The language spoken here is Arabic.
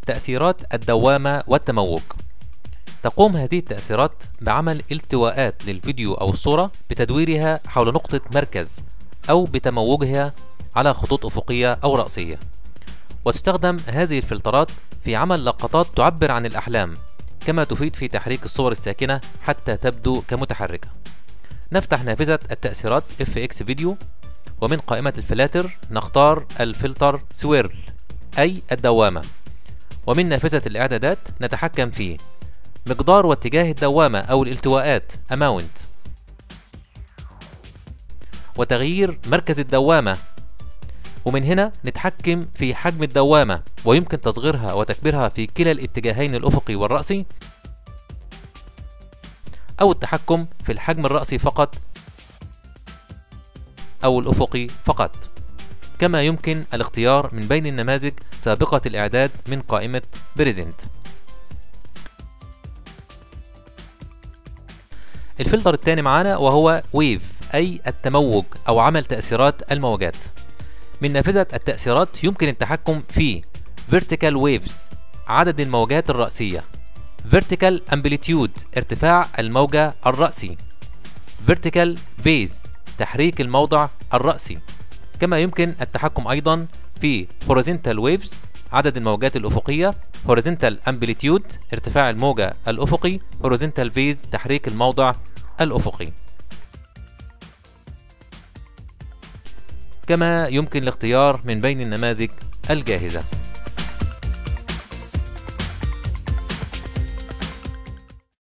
تأثيرات الدوامة والتموج. تقوم هذه التأثيرات بعمل التواءات للفيديو أو الصورة بتدويرها حول نقطة مركز أو بتموجها على خطوط أفقية أو رأسية. وتستخدم هذه الفلترات في عمل لقطات تعبر عن الأحلام، كما تفيد في تحريك الصور الساكنة حتى تبدو كمتحركة. نفتح نافذة التأثيرات FX فيديو، ومن قائمة الفلاتر نختار الفلتر سويرل أي الدوامة، ومن نافذة الإعدادات نتحكم في مقدار واتجاه الدوامة أو الالتواءات Amount، وتغيير مركز الدوامة، ومن هنا نتحكم في حجم الدوامة، ويمكن تصغيرها وتكبيرها في كلا الاتجاهين الأفقي والرأسي، أو التحكم في الحجم الرأسي فقط أو الأفقي فقط. كما يمكن الاختيار من بين النماذج سابقة الإعداد من قائمة Present. الفلتر الثاني معانا وهو Wave أي التموج أو عمل تأثيرات الموجات. من نافذة التأثيرات يمكن التحكم في Vertical Waves عدد الموجات الرأسية، Vertical Amplitude ارتفاع الموجة الرأسي، Vertical Phase تحريك الموضع الرأسي. كما يمكن التحكم أيضا في Horizontal Waves عدد الموجات الأفقية، Horizontal Amplitude ارتفاع الموجة الأفقي، Horizontal Phase تحريك الموضع الأفقي. كما يمكن الاختيار من بين النماذج الجاهزة.